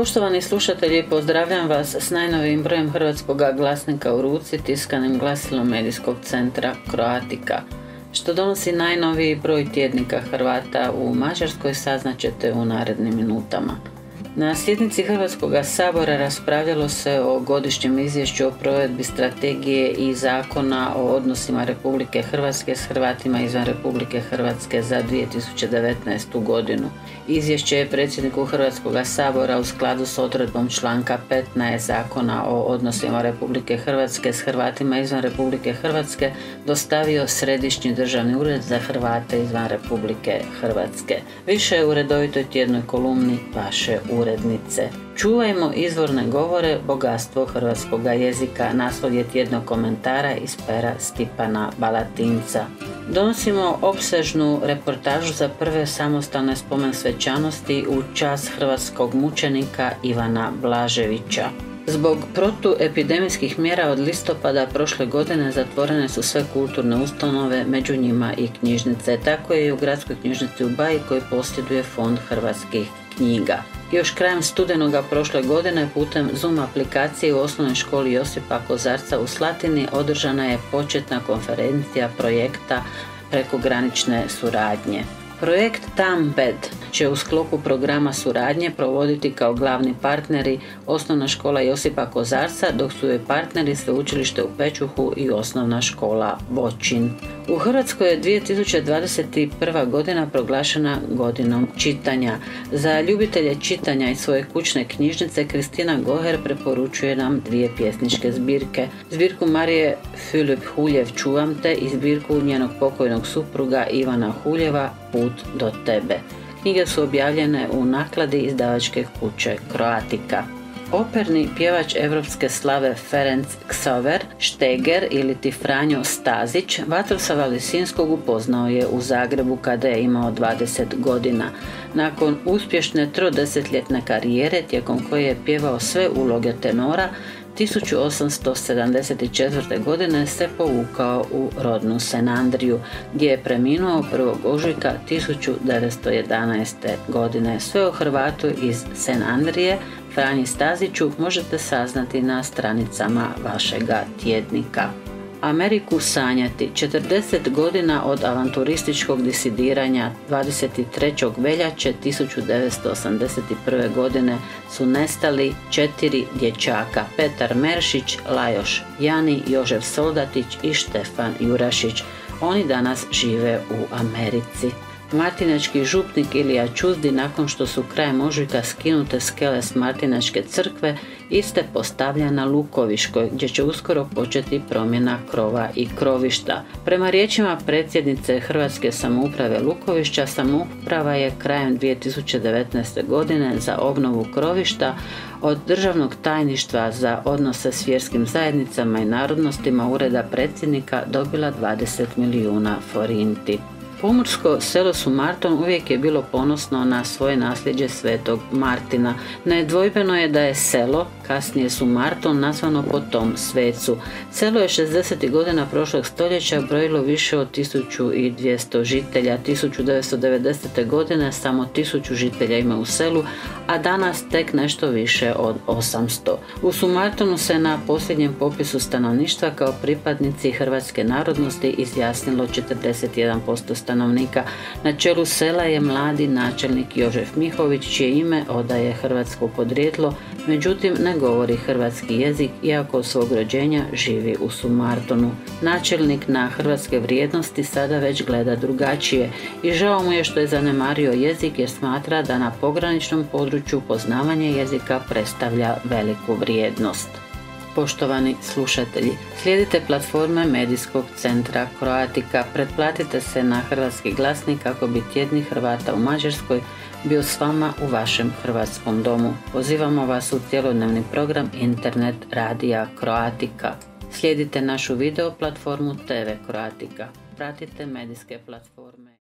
Poštovani slušatelji, pozdravljam vas s najnovijim brojem Hrvatskog glasnika u ruci, tiskanim glasilom medijskog centra Croatica. Što donosi najnoviji broj tjednika Hrvata u Mađarskoj saznaćete u narednim minutama. Na sjednici Hrvatskog sabora raspravljalo se o godišnjem izvješću o provedbi strategije i zakona o odnosima Republike Hrvatske s Hrvatima izvan Republike Hrvatske za 2019. godinu. Izvješće je predsjedniku Hrvatskog sabora u skladu s odredbom članka 15 zakona o odnosima Republike Hrvatske s Hrvatima izvan Republike Hrvatske dostavio Središnji državni ured za Hrvate izvan Republike Hrvatske. Više u redovitoj tjednoj kolumni vaše urednice. Čuvajmo izvorne govore, bogatstvo hrvatskoga jezika, naslov je tjednog komentara iz pera Stipana Balatinca. Donosimo opsežnu reportažu za prve samostalne spomen svečanosti u čast hrvatskog mučenika Ivana Blaževića. Zbog protuepidemijskih mjera od listopada prošle godine zatvorene su sve kulturne ustanove, među njima i knjižnice. Tako je i u gradskoj knjižnici u Baji koji posjeduje Fond hrvatskih knjiga. Još krajem studenoga prošle godine putem Zoom aplikacije u osnovnoj školi Josipa Kozarca u Slatini održana je početna konferencija projekta prekogranične suradnje. Projekt TAMBED će u sklopu programa suradnje provoditi kao glavni partneri osnovna škola Josipa Kozarca, dok su joj partneri sveučilište u Pečuhu i osnovna škola Voćin. U Hrvatskoj je 2021. godina proglašena godinom čitanja. Za ljubitelje čitanja i svoje kućne knjižnice Kristina Goher preporučuje nam dvije pjesničke zbirke. Zbirku Marije Filip Huljev Čuvam te i zbirku njenog pokojnog supruga Ivana Huljeva Put do tebe. Knjige su objavljene u nakladi izdavačke kuće Croatica. Operni pjevač evropske slave Ferenc Ksaver Šteger iliti Franjo Stazić Vatroslava Lisinskog upoznao je u Zagrebu kada je imao 20 godina. Nakon uspješne trodesetljetne karijere tijekom koje je pjevao sve uloge tenora, 1874. godine se povukao u rodnu Senandriju, gdje je preminuo 1. ožujka 1911. godine. Sve o Hrvatu iz Senandrije, Franji Staziću, možete saznati na stranicama vašega tjednika. Ameriku sanjati. 40 godina od avanturističkog disidiranja 23. veljače 1981. godine su nestali 4 dječaka: Petar Meršić, Lajoš Jani, Jožef Soldatić i Štefan Jurašić. Oni danas žive u Americi. Martinački župnik Ilija Čuzdi, nakon što su krajem ožujka skinute skele s Martinačke crkve, iste postavlja na Lukoviškoj, gdje će uskoro početi promjena krova i krovišta. Prema riječima predsjednice Hrvatske samouprave Lukovišća, samouprava je krajem 2019. godine za obnovu krovišta od Državnog tajništva za odnose s vjerskim zajednicama i narodnostima Ureda predsjednika dobila 20 milijuna forinti. Pomorsko selo Sumarton uvijek je bilo ponosno na svoje nasljeđe Svetog Martina. Nedvojbeno je da je selo, kasnije Sumarton, nazvano po tom svecu. Selo je 60. godina prošlog stoljeća brojilo više od 1200 žitelja. 1990. godine samo 1000 žitelja ima u selu, a danas tek nešto više od 800. U Sumartonu se na posljednjem popisu stanovništva kao pripadnici hrvatske narodnosti izjasnilo 41% stanovnika. Na čelu sela je mladi načelnik Jožef Mihović, čije ime odaje hrvatsko podrijetlo, međutim ne govori hrvatski jezik, iako od svog rođenja živi u Sumartonu. Načelnik na hrvatske vrijednosti sada već gleda drugačije i žao mu je što je zanemario jezik, jer smatra da na pograničnom području poznavanje jezika predstavlja veliku vrijednost. Poštovani slušatelji, slijedite platforme medijskog centra Croatica, pretplatite se na hrvatski glasnik kako bi tjednik Hrvata u Mađarskoj bio s vama u vašem hrvatskom domu. Pozivamo vas u cjelodnevni program internet radija Croatica. Slijedite našu video platformu TV Croatica. Pratite medijske platforme.